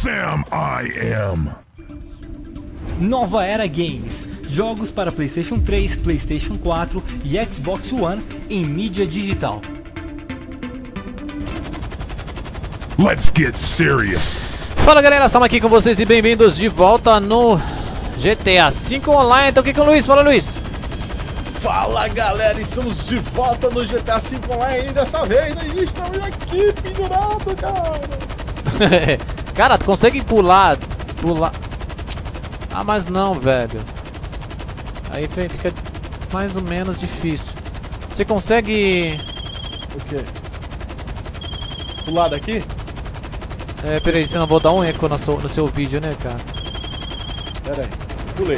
Sam I am. Nova Era Games. Jogos para PlayStation 3, PlayStation 4 e Xbox One em mídia digital. Let's get serious. Fala galera, estamos aqui com vocês e bem-vindos de volta no GTA V Online. Estou aqui com o Luiz, fala Luiz. Fala galera, estamos de volta no GTA V Online e dessa vez a gente está aqui pendurado, cara. Cara, tu consegue pular. Ah, mas não, velho. Aí fica mais ou menos difícil. Você consegue... O quê? Pular daqui? É, peraí, senão eu vou dar um eco no seu vídeo, né, cara? Pera aí, pulei.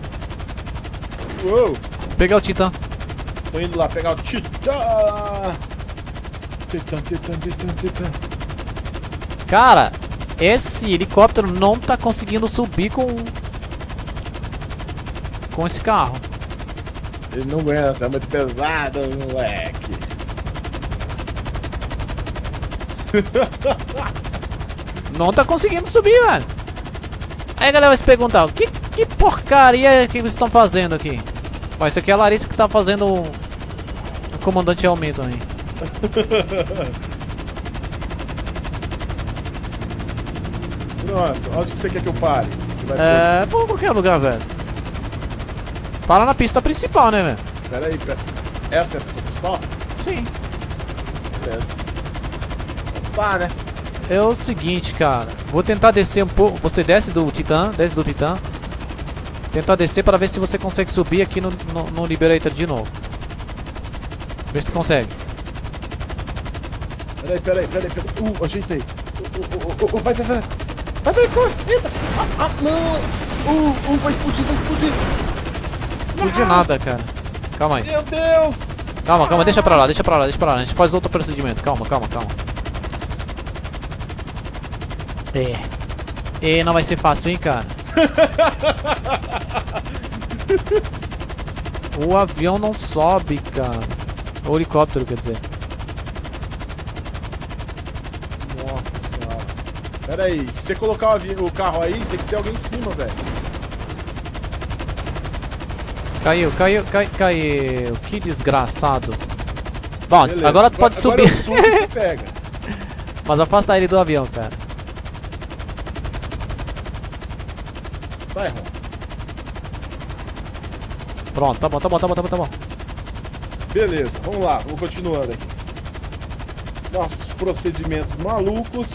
Uou! Vou pegar o Titã. Tô indo lá pegar o Titã. Titã. Cara, esse helicóptero não tá conseguindo subir com esse carro. Ele não aguenta, é muito pesado, moleque. Não tá conseguindo subir, velho. Aí a galera vai se perguntar, que porcaria que vocês estão fazendo aqui? Mas isso aqui é a Larissa que tá fazendo o comandante Hamilton aí. Pronto, onde que você quer que eu pare? Você vai Por qualquer lugar, velho. Para na pista principal, né, velho? Pera aí. Essa é a pista principal? Sim. Beleza. Tá, né? É o seguinte, cara. Vou tentar descer um pouco. Você desce do Titã. Tentar descer para ver se você consegue subir aqui no Liberator de novo. Vê se tu consegue. Peraí. Ajeitei. Vai, corre, eita! Não! Vai explodir! Explodiu nada, cara. Calma aí. Meu Deus! Calma, deixa pra lá. A gente faz outro procedimento. Calma. Não vai ser fácil, hein, cara. O avião não sobe, cara. O helicóptero, quer dizer. Nossa senhora. Pera aí, se você colocar o carro aí, tem que ter alguém em cima, velho. Caiu. Que desgraçado. Bom, Beleza. agora tu pode subir. Eu subo e você pega. Mas afasta ele do avião, cara. Sai, Ron. Pronto, tá bom. Beleza, vamos lá, vamos continuando aqui. Nossos procedimentos malucos.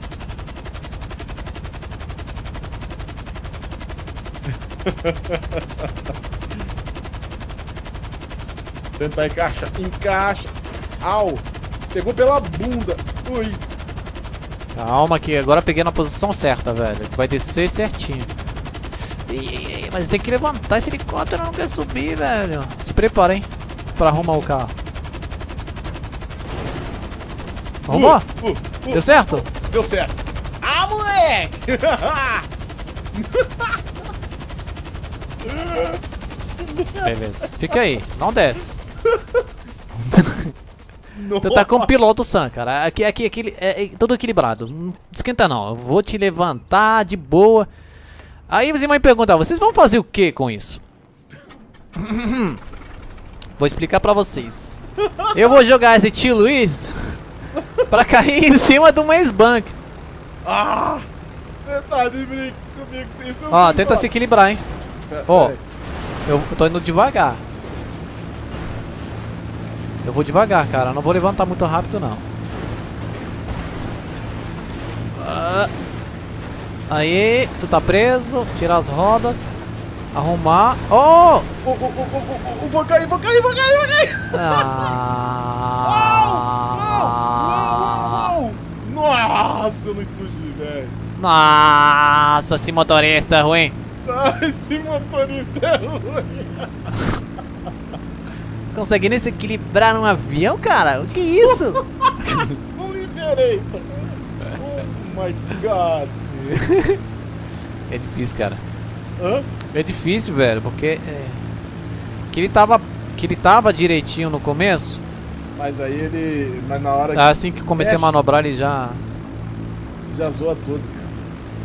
Tentar encaixar. Encaixa. Au! Pegou pela bunda. Ui. Calma que agora eu peguei na posição certa, velho. Vai descer certinho. Mas tem que levantar esse helicóptero, não quer subir, velho. Se prepara, hein, pra arrumar o carro. Arrumou? Deu certo? Deu certo. Ah, moleque! Beleza. Fica aí, não desce. Tu tá com o piloto Sam, cara. Aqui é tudo equilibrado. Não esquenta não. Eu vou te levantar de boa. Aí você vai me perguntar, vocês vão fazer o que com isso? Vou explicar pra vocês. Eu vou jogar esse tio Luiz pra cair em cima do Maze Bank. Ah! Você tá de brinco comigo, isso. Ó, tenta se equilibrar, hein. Ó, eu tô indo devagar. Eu vou devagar, cara. Eu não vou levantar muito rápido, não. Aí, tu tá preso. Tirar as rodas. Arrumar. Oh! Vou cair! Nossa, eu não explodi, velho. Nossa, esse motorista é ruim. Esse motorista é ruim. Consegue nem se equilibrar num avião, cara? O que é isso? Não liberei. Oh my god. É difícil, cara. Hã? É difícil, velho, porque que ele tava direitinho no começo. Mas aí ele... Mas na hora que... Assim que comecei a manobrar, ele já zoa tudo, cara.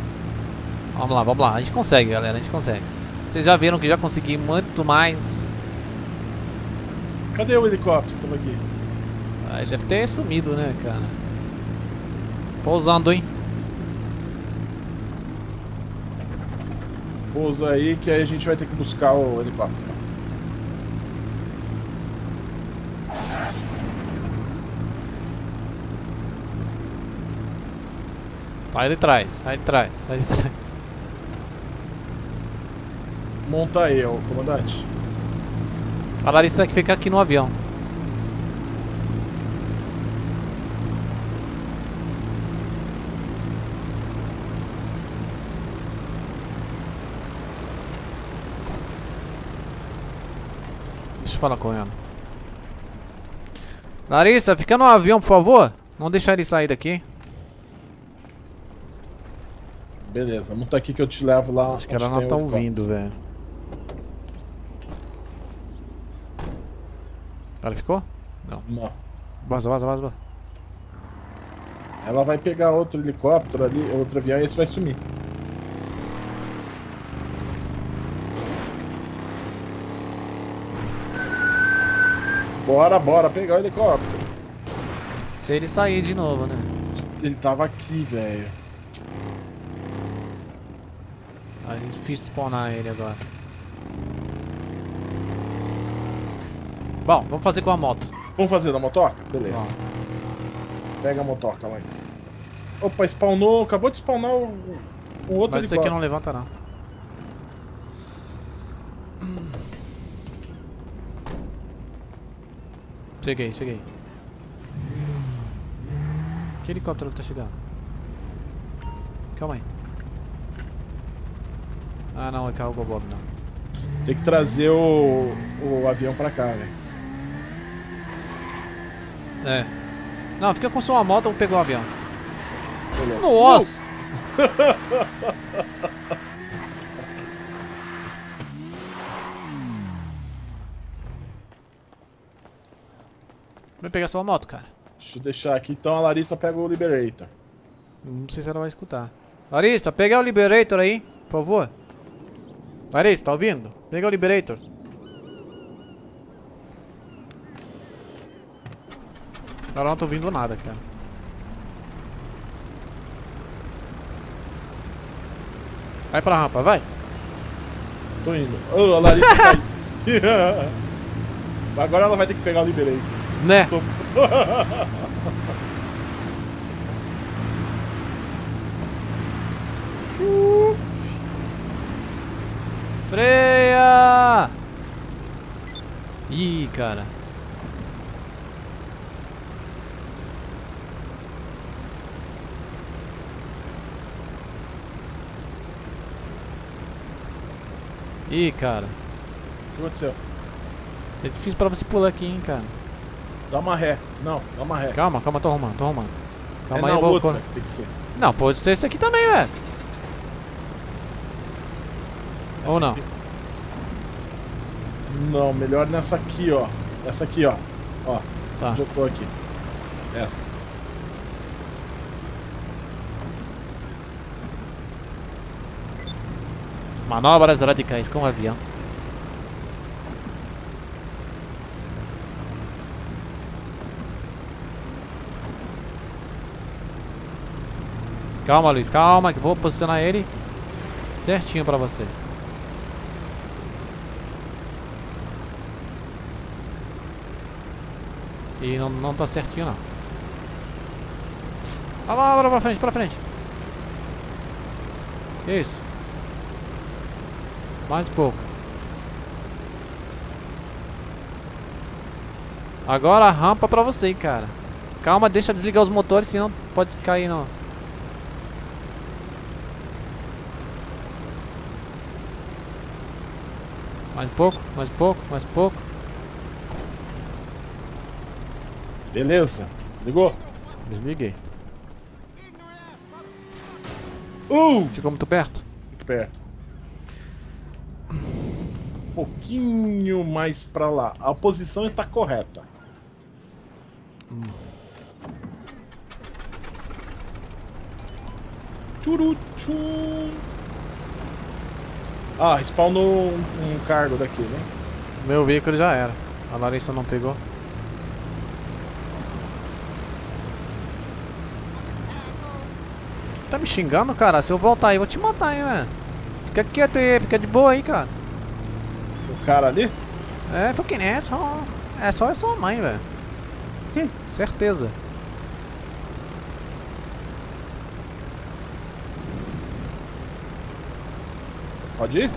Vamos lá. A gente consegue, galera. A gente consegue. Vocês já viram que já consegui muito mais. Cadê o helicóptero que tava aqui? Aí deve ter sumido, né, cara? Pousando, hein? Pousa aí que aí a gente vai ter que buscar o helicóptero. Sai de trás, sai de trás, sai de trás. Monta aí, ô comandante. A Larissa tem que ficar aqui no avião. Deixa eu falar com ela. Larissa, fica no avião, por favor. Não deixar ele sair daqui. Beleza, monta aqui que eu te levo lá. Acho que ela não tá ouvindo, velho. Ela ficou? Não. Não. Vaza. Ela vai pegar outro helicóptero ali, outro avião, e esse vai sumir. Bora pegar o helicóptero. Se ele sair de novo, né? Ele tava aqui, velho. É difícil spawnar ele agora. Bom, vamos fazer com a moto. Vamos fazer na motoca? Beleza. Ó. Pega a motoca lá então. Opa, spawnou, acabou de spawnar o outro Mas esse aqui helicóptero. não levanta não. Cheguei. Que helicóptero que tá chegando? Calma aí. Ah não, é carro Bob não. Tem que trazer o avião pra cá, velho. É. Não, fica com sua moto ou pegou o avião. Beleza. Nossa! Vai pegar sua moto, cara. Deixa eu deixar aqui, então a Larissa pega o Liberator. Não sei se ela vai escutar. Larissa, pega o Liberator aí, por favor. Larissa, tá ouvindo? Pega o Liberator. Agora eu não tô ouvindo nada, cara. Vai pra rampa, vai. Tô indo. Oh, a Larissa caiu. Agora ela vai ter que pegar o Liberator. Né? Sou- Freia! Ih, cara. Ih, cara. O que aconteceu? É difícil pra você pular aqui, hein, cara. Dá uma ré. Não, dá uma ré. Calma, tô arrumando. Calma é aí, na eu vou... outra que tem que ser. Não, pode ser esse aqui também, velho. Ou Essa não? aqui. Não, melhor nessa aqui, ó. Essa aqui, ó. Ó, Tá. onde eu tô aqui. Essa. Manobras radicais com o avião. Calma, Luiz, calma, que eu vou posicionar ele certinho pra você. E não tá certinho, não. Lá, pra frente. Isso. Mais um pouco. Agora a rampa pra você, cara. Calma, deixa desligar os motores, senão pode cair no... Mais um pouco. Beleza. Desligou? Desliguei. Ficou muito perto? Muito perto. Um pouquinho mais pra lá. A posição está correta. Tchuruchum. Ah, spawnou um cargo daqui, né? Meu veículo já era. A Larissa não pegou. Tá me xingando, cara? Se eu voltar aí, eu vou te matar, hein, velho. Fica quieto aí, fica de boa aí, cara. O cara ali? É, porque é só. É só a sua mãe, velho. Certeza. Pode ir?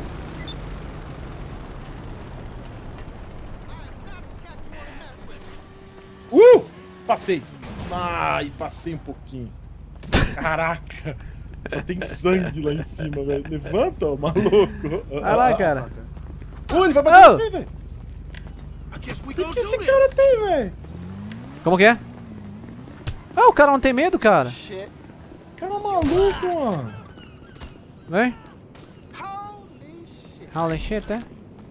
Passei. Ai, passei um pouquinho. Caraca. Só tem sangue lá em cima, velho. Levanta, ó, maluco. Vai lá, cara. Ele vai bater Oh! você, velho. O que esse cara tem, velho? Como que é? Ah, o cara não tem medo, cara. Cara maluco, mano. Vem. Holy shit, é?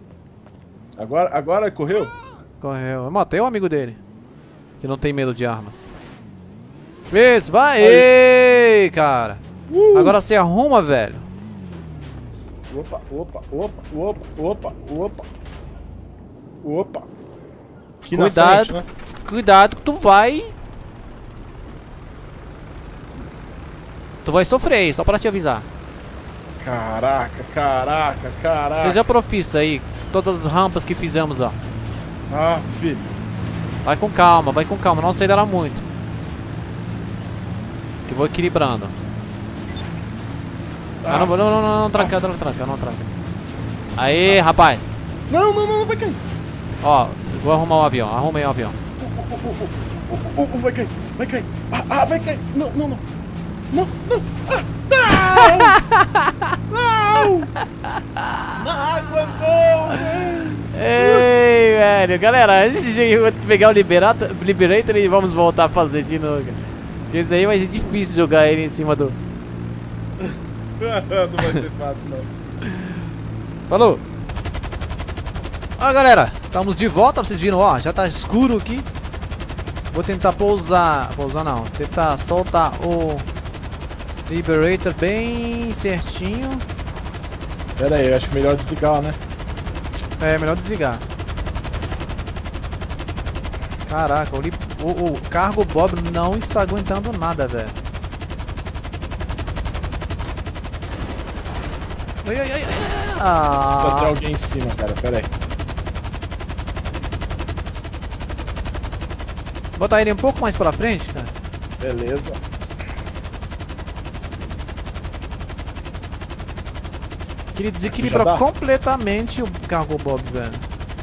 Agora correu? Correu. Eu matei o amigo dele. Que não tem medo de armas. Isso, vai! Ei, cara. Agora você arruma, velho. Opa, opa, opa, opa, opa, opa. Opa. Aqui na Cuidado, frente, né? cuidado que tu vai... Tu vai sofrer, só pra te avisar. Caraca, caraca, caraca. Seja profissa aí, todas as rampas que fizemos, ó. Ah, filho. Vai com calma, não acelera muito. Que eu vou equilibrando. Ah, não, tranca. Aí, rapaz. Não, vai cair. Ó, vou arrumar um avião, arrumei um avião. Vai cair, vai cair. Vai cair. Não. Não. Não. Na água não, velho. Ei, velho, galera, antes de pegar o Liberator e vamos voltar a fazer de novo. Porque isso aí vai ser difícil jogar ele em cima do... Não vai ser fácil, não. Falou! Ó, galera, estamos de volta, vocês viram, ó, já tá escuro aqui. Vou tentar pousar não, tentar soltar o Liberator bem certinho. Pera aí, eu acho melhor desligar, né? É, melhor desligar. Caraca, o cargo Bob não está aguentando nada, velho. Ai. Só tem alguém em cima, cara, pera aí. Botar ele um pouco mais pra frente, cara. Beleza. Que ele desequilibra completamente o cargo Bob, velho.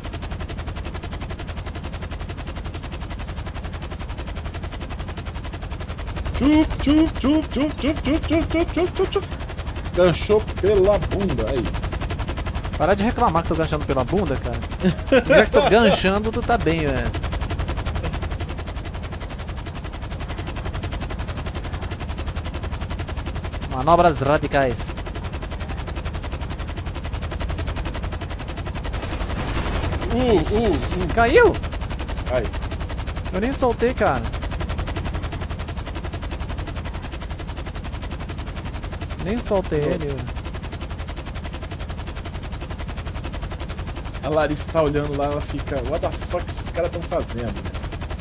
Tchuf. Ganchou pela bunda, aí. Para de reclamar que tô ganchando pela bunda, cara. Já que tô ganchando, tu tá bem, velho. Manobras radicais. Caiu? Aí. Eu nem soltei, cara. Nem soltei ele. A Larissa tá olhando lá, ela fica, what the fuck esses caras tão fazendo?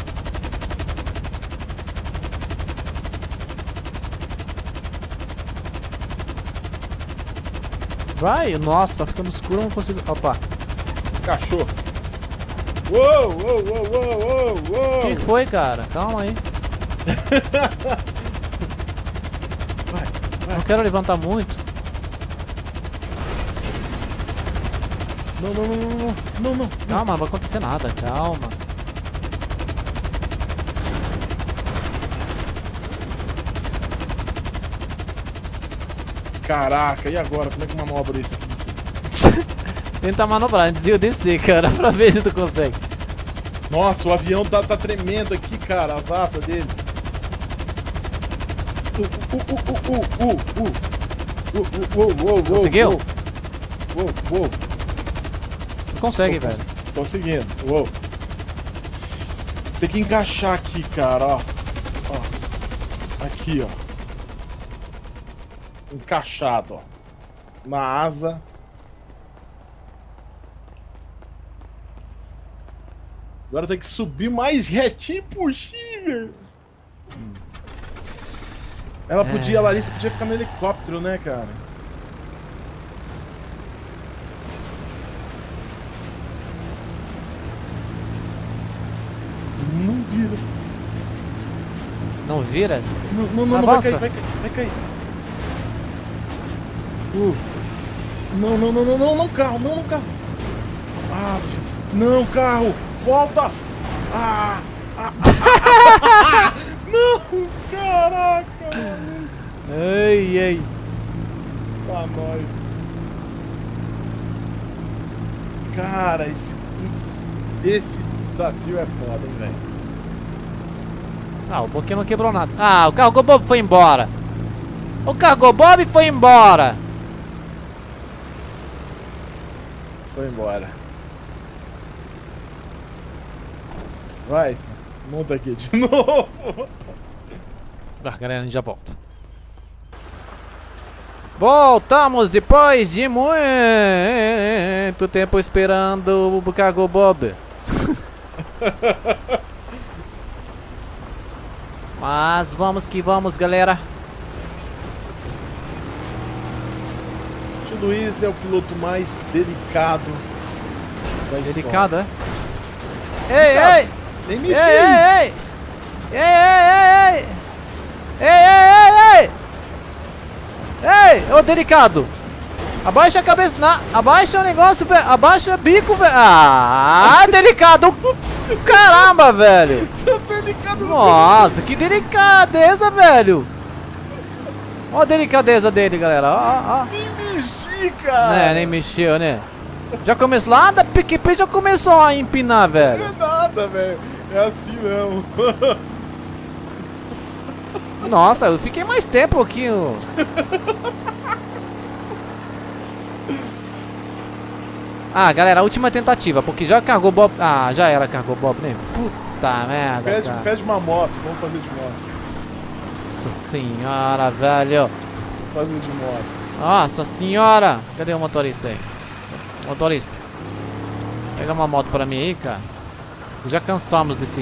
Vai, nossa, tá ficando escuro, eu não consigo. Opa. Cachorro. Uou. O que foi, cara? Calma aí. Vai. Não quero levantar muito. Não. Calma, não vai acontecer nada, calma. Caraca, e agora? Como é que manobra isso aqui? Tenta manobrar antes de eu descer, cara, pra ver se tu consegue. Nossa, o avião tá tremendo aqui, cara, as asas dele. Conseguiu? Uou. Tu consegue, velho. Conseguindo, uou. Tem que encaixar aqui, cara, ó. Aqui, ó. Encaixado, ó. Na asa. Agora tem que subir mais retinho possível. Ela podia, a Larissa podia ficar no helicóptero, né, cara? Não vira. Não vira? Não, vai Avança. cair, vai cair. Não, carro, não, carro. Ah, não, carro, volta. Não, caraca, mano. Ei. Tá nóis. Cara, esse desafio é foda, hein, velho. Ah, o Boquinha não quebrou nada. Ah, o Cargo Bob foi embora. O Cargo Bob foi embora. Foi embora. Vai, monta aqui de novo. Ah, galera, a gente já volta. Voltamos depois de muito tempo esperando o Cargo Bob. Mas vamos que vamos, galera. O tio Luiz é o piloto mais delicado da história. Delicado, é? Ei! Nem mexi. Ei, ô delicado! Abaixa a cabeça, abaixa o negócio, velho. Abaixa o bico, velho. Ah, delicado! Caramba, velho! Seu delicado não Nossa, que delicadeza, velho! Olha a delicadeza dele, galera. Ó. nem mexi, cara. Né, nem mexeu, né? Já começou lá da PQP, já começou a empinar, Não velho. é nada, velho. É assim mesmo. Nossa, eu fiquei mais tempo aqui. Ah, galera, a última tentativa, porque já cargou Bob. Ah, já era cargou Bob, né? Puta merda, cara. Pede uma moto, vamos fazer de moto. Nossa senhora, velho. Fazer de moto. Nossa senhora. Cadê o motorista aí? Motorista. Pega uma moto pra mim aí, cara. Já cansamos desse.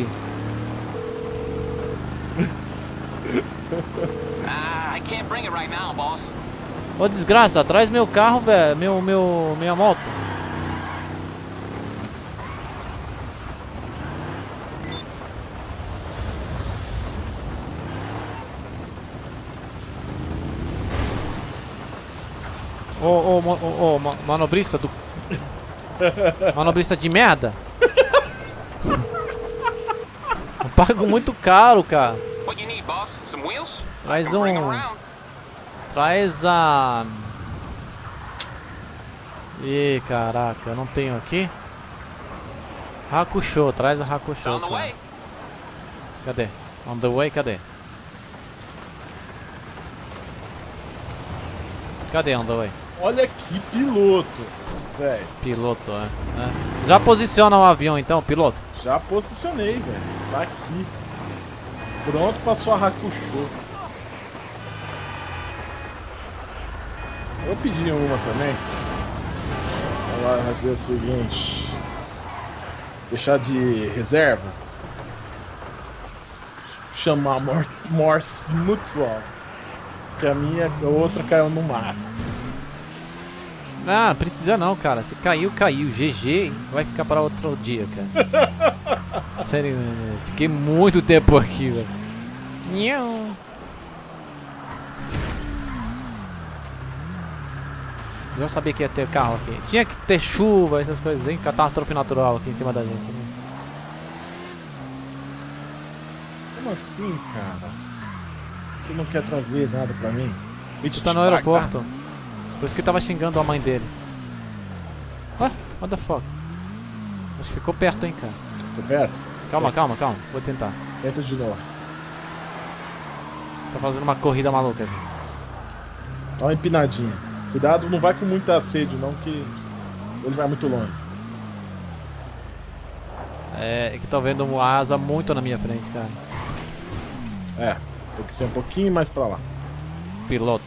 I can't bring it right now, boss. Ô desgraça, traz meu carro, velho. Minha moto. Ô, manobrista do. Manobrista de merda. Eu pago muito caro, cara. What you need, boss? Some wheels? Traz Bring 'em um. around. Traz a. Ih, caraca, eu não tenho aqui. Hakusho, traz a It's Hakusho. on the Cara. way. Cadê? On the way, cadê? Cadê on the way? Olha que piloto, velho. Piloto, é. Já posiciona o avião então, piloto. Já posicionei, velho. Tá aqui. Pronto pra sua Hakusho. Eu pedi uma também. Vamos lá fazer o seguinte. Deixar de reserva. Chamar Morse Mutual. Que a outra caiu no mar. Ah, precisa não, cara. Se caiu, caiu. GG vai ficar para outro dia, cara. Sério, mano. Fiquei muito tempo aqui, velho. Nhão. Já sabia que ia ter carro aqui. Tinha que ter chuva, essas coisas, hein? Catástrofe natural aqui em cima da gente. Né? Como assim, cara? Você não quer trazer nada pra mim? Tu tá no aeroporto. Por isso que eu tava xingando a mãe dele. Ué? What the fuck? Acho que ficou perto, hein, cara. Ficou perto? Calma. Vou tentar. Tenta de novo. Tá fazendo uma corrida maluca aqui. Dá uma empinadinha. Cuidado, não vai com muita sede não, que ele vai muito longe. É que tô vendo uma asa muito na minha frente, cara. É, tem que ser um pouquinho mais pra lá. Piloto.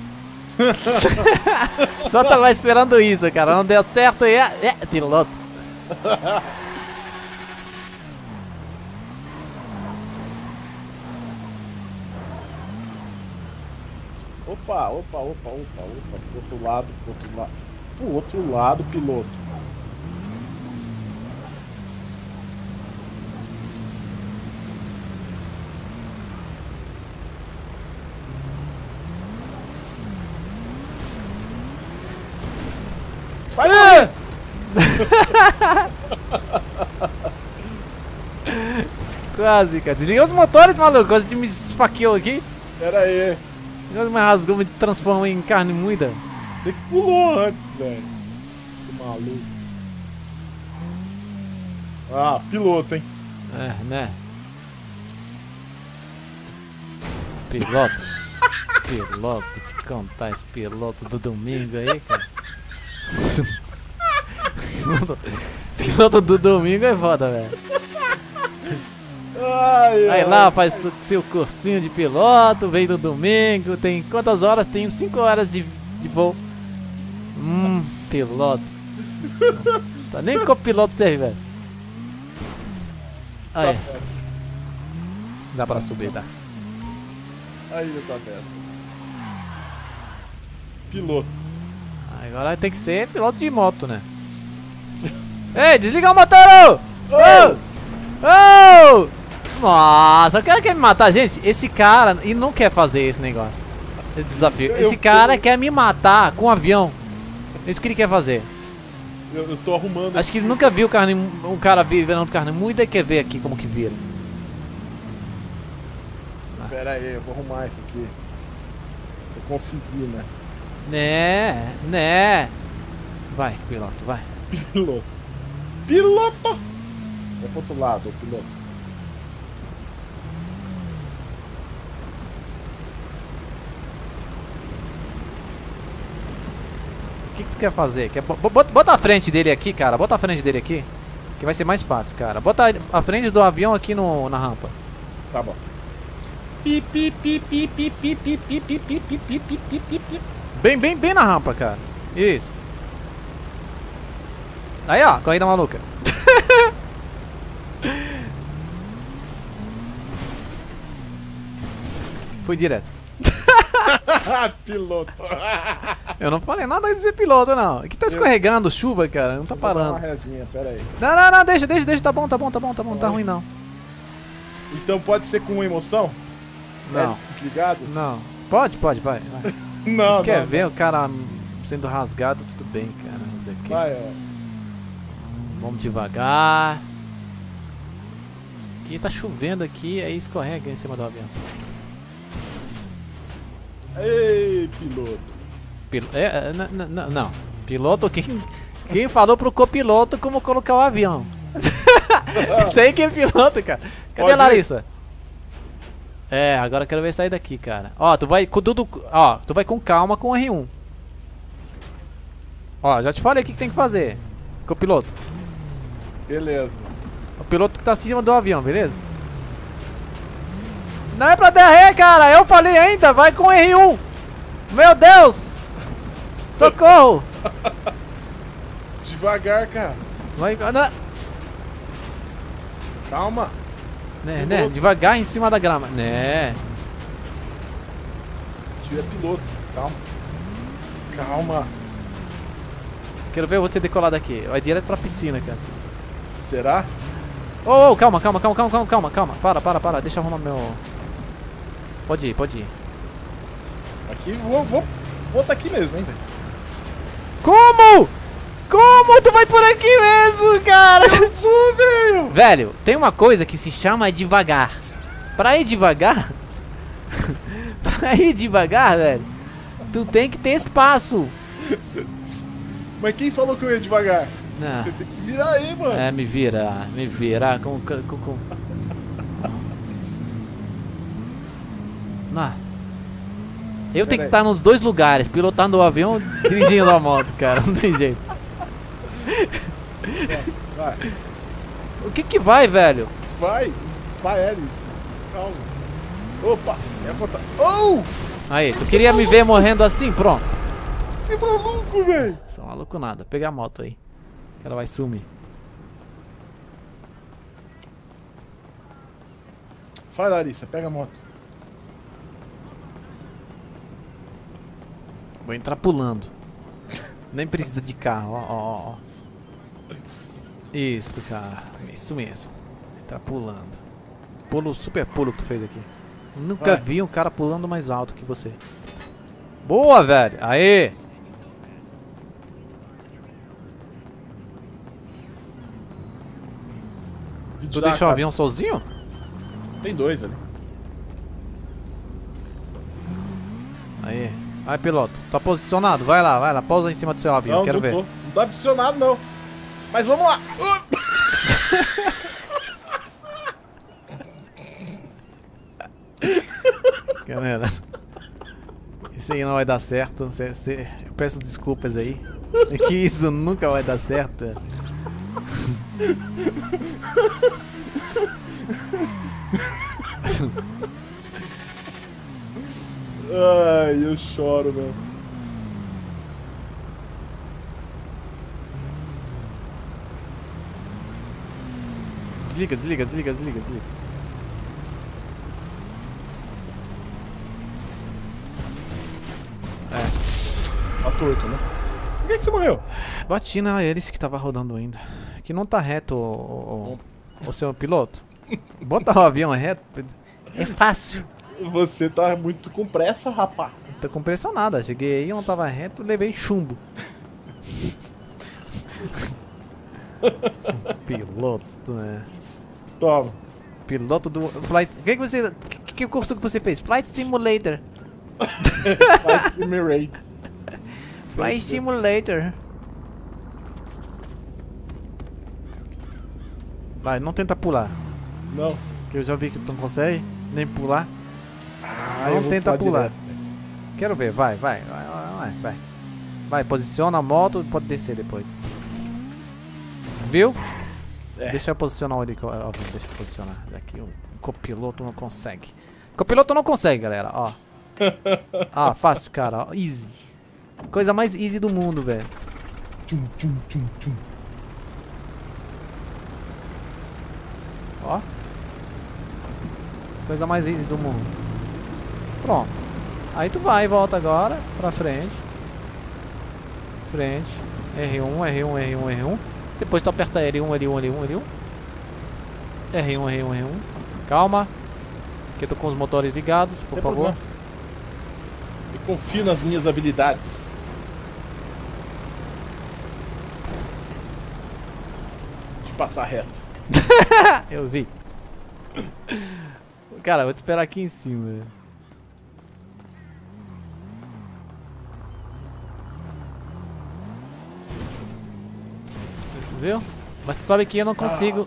Só tava esperando isso, cara. Não deu certo e piloto. Opa. Pro outro lado. Pro outro lado, piloto. Vai, Ah! Quase, cara. Desliga os motores, maluco. Quase de me esfaqueou aqui. Pera aí. Quase me rasgou, me transformou em carne moída. Você que pulou antes, velho. Que maluco. Ah, piloto, hein? É, né? Piloto. Piloto, te contar esse piloto do domingo aí, cara. Piloto do domingo é foda, velho. Aí lá faz seu cursinho de piloto, vem no domingo, tem quantas horas? Tem 5 horas de voo. Piloto. Tá nem copiloto serve, velho. Aí. Dá pra subir, tá? Ainda tá aberto. Piloto. Agora tem que ser piloto de moto, né? Ei, desliga o motor! Oh! Nossa, o cara quer me matar, gente. Esse cara, e não quer fazer esse negócio. Esse desafio. Esse cara quer me matar com um avião. É isso que ele quer fazer. Eu tô arrumando. Acho que ele nunca viu um cara virando carne moída e quer ver aqui como que vira. Pera aí, eu vou arrumar isso aqui. Se eu conseguir, né? Né. Vai, piloto, vai. Piloto! Vai pro outro lado, piloto. O que tu quer fazer? Bota a frente dele aqui, cara. Bota a frente dele aqui. Que vai ser mais fácil, cara. Bota a frente do avião aqui na rampa. Tá bom. Bem na rampa, cara. Isso. Aí, ó. Corrida maluca. Fui direto. Piloto. Eu não falei nada de ser piloto, não. Aqui tá escorregando chuva, cara. Não tá Vou dar parando. uma resinha, pera aí. Não, deixa. Tá bom. Não tá ruim, não. Então pode ser com emoção? Não. Hélices ligados? Não. Pode, vai. Não, Quer não, ver não. o cara sendo rasgado? Tudo bem, cara. Mas aqui. Vai, ó. Vamos devagar. Aqui tá chovendo aqui, aí escorrega em cima do avião. Ei, piloto. Não. Piloto, quem falou pro copiloto como colocar o avião? Isso aí que é piloto, cara. Cadê Pode a Larissa? É, agora eu quero ver sair daqui, cara. Ó, tu vai com tudo. Ó, tu vai com calma com o R1. Ó, já te falei o que tem que fazer. Copiloto. Beleza. O piloto que tá acima do avião, beleza? Não é pra dar ré, cara. Eu falei ainda, vai com R1. Meu Deus. Socorro. Devagar, cara. Vai, Calma. né, devagar em cima da grama. Né. Tira piloto. Calma. Quero ver você decolar daqui. Vai direto pra piscina, cara. Será? Ô, calma. Para. Deixa eu arrumar meu... Pode ir. Aqui, vou tá aqui mesmo, hein, velho. Como? Como tu vai por aqui mesmo, cara? Eu vou, velho. Velho, tem uma coisa que se chama devagar. Pra ir devagar... velho, tu tem que ter espaço. Mas quem falou que eu ia devagar? Não. Você tem que se virar aí, mano. É, me virar com... Não. Eu tenho que estar nos dois lugares, pilotando o avião e dirigindo a moto, cara. Não tem jeito. Vai. O que vai, velho? Vai, Elis. Calma. Opa, é a conta. Oh! Aí, tu queria me ver morrendo assim? Pronto. Você é maluco, velho. Sou maluco nada. Pega a moto aí. Que ela vai sumir. Vai, Larissa, pega a moto. Vou entrar pulando. Nem precisa de carro, ó. Isso, cara. Isso mesmo. Entrar pulando. Pulo, super pulo que tu fez aqui. Nunca vi um cara pulando mais alto que você. Boa, velho. Aê! Tu deixou o avião sozinho? Tem dois ali. Aí. Vai, piloto. Tá posicionado? Vai lá. Pousa em cima do seu avião. Não, Quero não ver. tô. Não tá posicionado, não. Mas vamos lá. Galera, isso aí não vai dar certo. Eu peço desculpas aí. É que isso nunca vai dar certo. Ai, eu choro, meu. Desliga. Tá torto, né? Por que você morreu? Bati na hélice que tava rodando ainda. Que não tá reto, o seu piloto. Bota o avião reto. É fácil. Você tá muito com pressa, rapá. Não tô com pressa nada. Cheguei aí, não tava reto, levei chumbo. Piloto, né? Toma. Piloto do Flight. Que curso que você fez? Flight Simulator. Flight Simulator. Flight Simulator. Vai, não tenta pular. Não. Que eu já vi que tu não consegue nem pular. Eu Não vou tenta pular. direto. Quero ver, vai. Vai, posiciona a moto e pode descer depois. Viu? É. Deixa eu posicionar o helicóptero. Deixa eu posicionar. Aqui o copiloto não consegue. Copiloto não consegue, galera, ó. Ah, fácil, cara, ó. Easy. Coisa mais easy do mundo, velho. Tchum, tchum, tchum, tchum. Ó. Coisa mais easy do mundo. Pronto. Aí tu vai e volta agora pra frente. Frente. R1. Depois tu aperta L1. R1. Calma. Que eu tô com os motores ligados, por Tem favor. problema. Eu confio nas minhas habilidades. De passar reto. Eu vi. Cara, eu vou te esperar aqui em cima. Viu? Mas tu sabe que eu não consigo.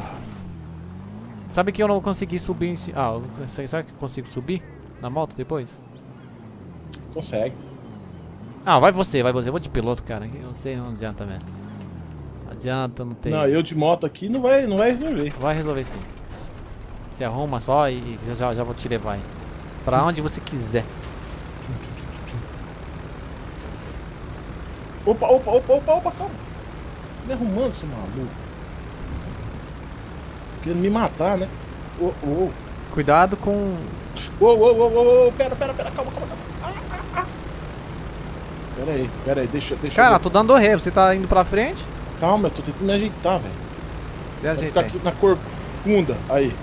Sabe que eu não consegui subir em cima. Ah, sabe que eu consigo subir na moto depois? Consegue. Ah, vai você. Eu vou de piloto, cara. Eu não sei, não adianta, velho. Não adianta, não tem. Não, eu de moto aqui não vai resolver. Vai resolver sim. Se arruma só e já vou te levar aí. Pra onde você quiser. Opa, calma. Me arrumando, seu maluco. Querendo me matar, né? Cuidado com. Pera, calma. Pera aí, deixa Cara, eu... tô dando ré. Você tá indo pra frente? Calma, eu tô tentando me ajeitar, velho. Você Vai ajeita ficar aí. aqui na corcunda, aí.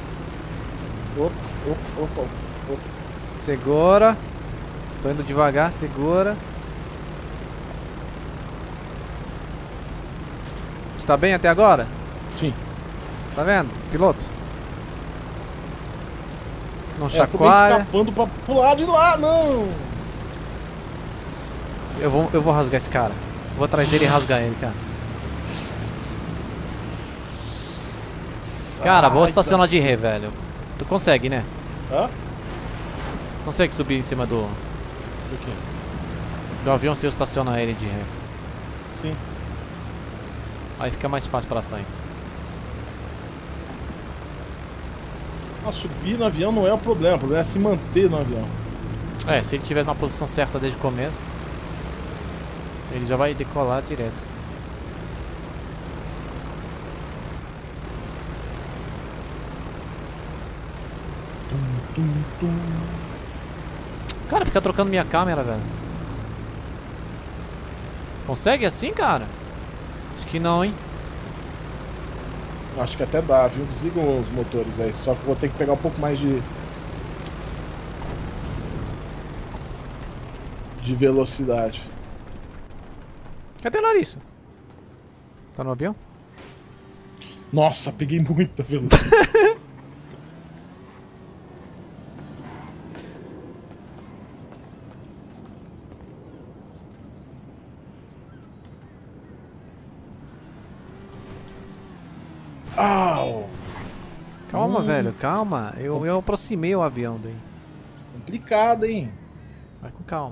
Opa. Segura. Tô indo devagar, segura. Você tá bem até agora? Sim. Tá vendo? Piloto. Não Acabei chacoalha. escapando pra pular de lá, não. Eu vou rasgar esse cara. Vou atrás dele e rasgar ele, cara. Cara, vou estacionar de ré, velho. Tu consegue, né? Hã? Consegue subir em cima do O quê? avião se eu estacionar ele de ré. Sim. Aí fica mais fácil pra sair. Subir no avião não é o problema é se manter no avião. É, se ele tiver na posição certa desde o começo, ele já vai decolar direto. Cara, fica trocando minha câmera, velho. Consegue assim, cara? Acho que não, hein? Acho que até dá, viu? Desliga os motores aí, só que eu vou ter que pegar um pouco mais de velocidade. Cadê a Larissa? Tá no avião? Nossa, peguei muita velocidade. Au! Calma, velho, calma. Eu aproximei o avião daí. Complicado, hein? Vai com calma.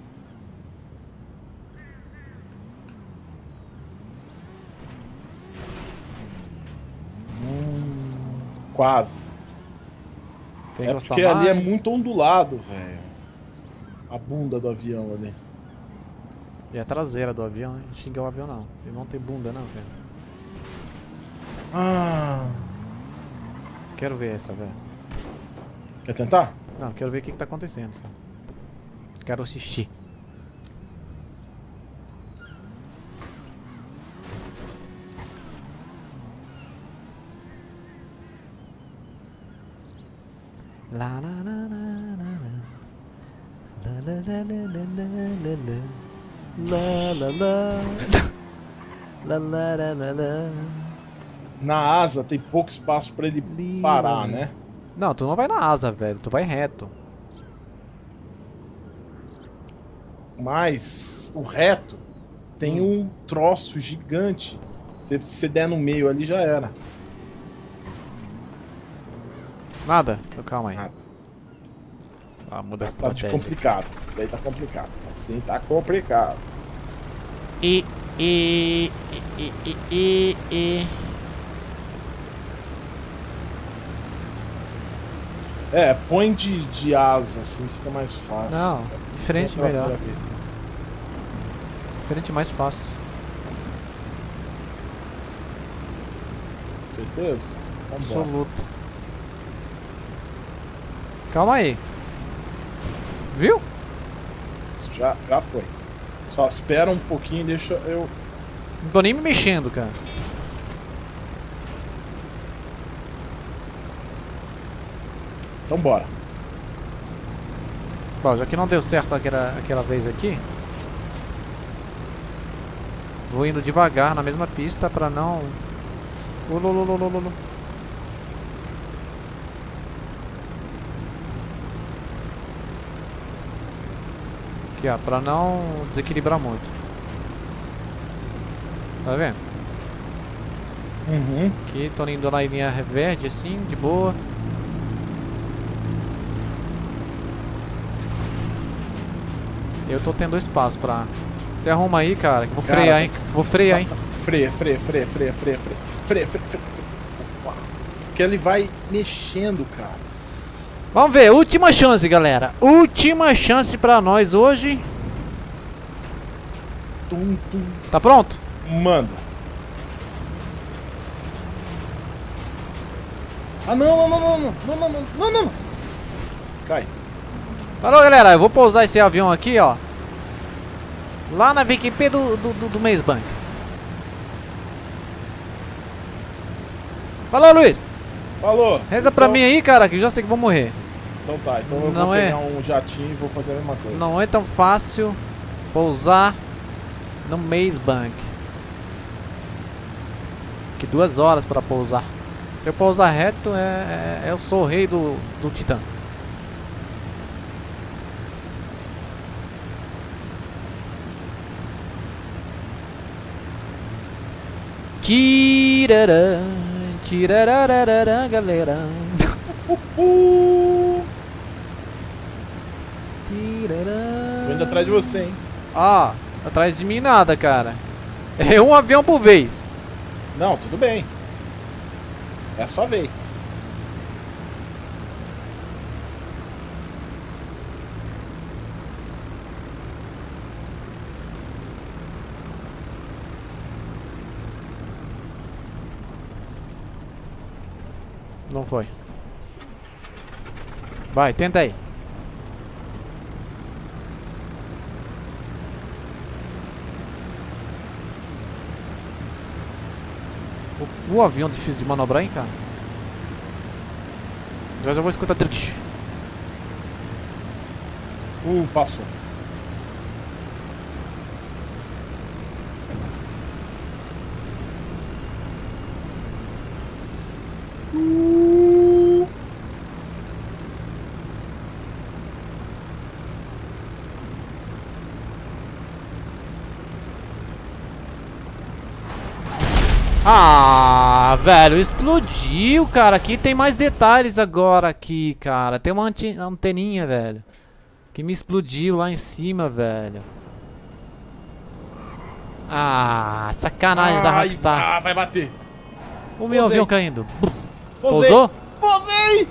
Quase. Quer É encostar porque ali é mais? muito ondulado, velho. A bunda do avião ali. E a traseira do avião, hein? Não xinga o avião não. Ele não tem bunda não, velho. Ah. Quero ver essa, velho. Quer tentar? Não, quero ver o que tá acontecendo. Só. Quero assistir. La la la la la la. La la la la la la la. La la la. La la la la la. Na asa tem pouco espaço pra ele parar, né? Não, tu não vai na asa, velho. Tu vai reto. Mas o reto tem um troço gigante. Se você der no meio ali, já era. Nada? Então, calma aí. Nada. Ah, muda a Tá de estratégia. complicado. Isso daí tá complicado. Assim tá complicado. E. É, põe de asa, assim, fica mais fácil. Não, diferente Pela melhor. primeira vez. Diferente mais fácil. Certeza? Vambora. Absoluto. Calma aí. Viu? Isso já foi. Só espera um pouquinho, deixa eu... Não tô nem me mexendo, cara. Então bora. Bom, já que não deu certo aquela vez aqui, vou indo devagar na mesma pista pra não... Ulululululu. Aqui, ó, pra não desequilibrar muito. Tá vendo? Uhum. Aqui, tô indo na linha verde assim, de boa. Eu tô tendo espaço pra... Você arruma aí, cara, que eu vou Cara, frear, hein? Vou frear, hein? Freia. Opa. Porque ele vai mexendo, cara. Vamos ver, última chance, galera. Última chance pra nós hoje. Tum, tum. Tá pronto? Manda. Ah, não. Cai. Falou, galera. Eu vou pousar esse avião aqui, ó. Lá na VQP do Maze Bank. Falou, Luiz. Falou. Reza pra Então- mim aí, cara, que eu já sei que vou morrer. Então tá, então eu Não vou é. pegar um jatinho e vou fazer a mesma coisa. Não é tão fácil pousar no Maze Bank. Que 2 horas pra pousar. Se eu pousar reto, eu sou o rei do Titã. Tirará, tirarararará, galera. Tirará. Tô indo atrás de você, hein? Ah, atrás de mim nada, cara. É um avião por vez. Não, tudo bem. É a sua vez. Não foi. Vai, tenta aí. O avião difícil de manobrar, hein, cara? Já vou escutar drift. Passou. Ah, velho, explodiu, cara. Aqui tem mais detalhes agora aqui, cara. Tem uma anteninha, velho, que me explodiu lá em cima, velho. Ah, sacanagem da Rockstar. Ah, vai bater. O meu avião caindo. Posei. Pousou? Posei!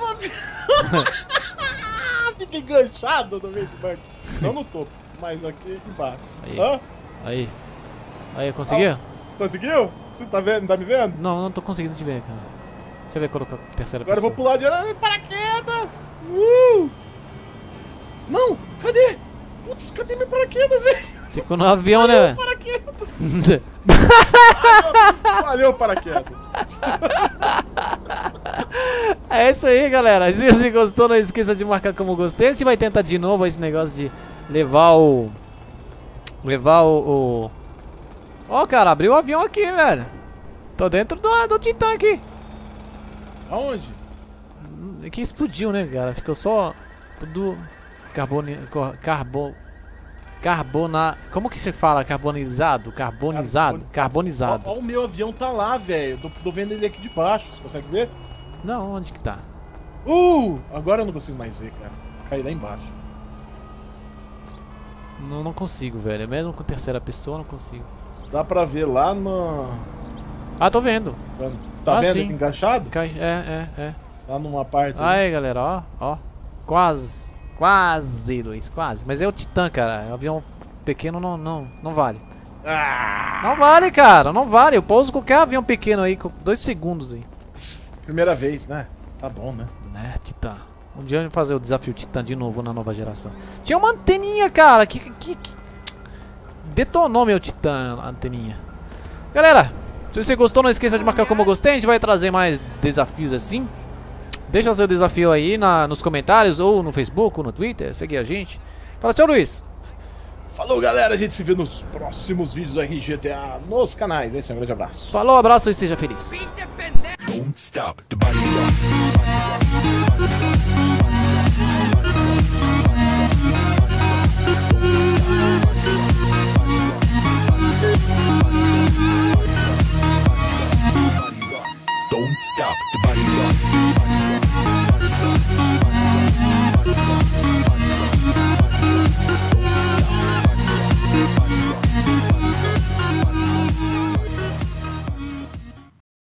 Fica enganchado no meio do banco. Não no topo, mas aqui embaixo. Aí. Hã? Aí, conseguiu? Conseguiu? Você tá vendo? Tá me vendo? Não tô conseguindo te ver, cara. Deixa eu ver colocar a terceira Agora eu pessoa. vou pular de paraquedas! Não! Cadê? Putz, cadê meu paraquedas, velho? Ficou no avião, né, velho? Paraquedas! Valeu, paraquedas! É isso aí, galera. Se você gostou, não esqueça de marcar como gostei. A gente vai tentar de novo esse negócio de levar o... Ó, cara, abriu o avião aqui, velho. Tô dentro do Titã aqui. Aonde? Aqui explodiu, né, cara? Ficou só tudo como que se fala? Carbonizado? Carbonizado. Ó, o meu avião tá lá, velho. Tô vendo ele aqui de baixo. Você consegue ver? Não, onde que tá? Agora eu não consigo mais ver, cara. Caí lá embaixo. Não consigo, velho. Mesmo com terceira pessoa, não consigo. Dá pra ver lá no... Ah, tô vendo. Tá vendo sim. aqui enganchado? É. Lá numa parte. Aí, galera, ó. Quase, Luiz, quase. Mas é o Titã, cara. O avião pequeno não vale. Não vale, cara, não vale. Eu pouso qualquer avião pequeno aí, com 2 segundos aí. Primeira vez, né? Tá bom, né? Né, Titã. Um dia eu vou fazer o desafio Titã de novo na nova geração. Tinha uma anteninha, cara, que detonou meu Titã, a anteninha. Galera, se você gostou, não esqueça de marcar como gostei. A gente vai trazer mais desafios assim. Deixa o seu desafio aí nos comentários, ou no Facebook, ou no Twitter. Segue a gente. Fala tchau, Luiz. Falou, galera. A gente se vê nos próximos vídeos do RGTA nos canais. É isso, um grande abraço. Falou, abraço e seja feliz. Don't stop the body rock.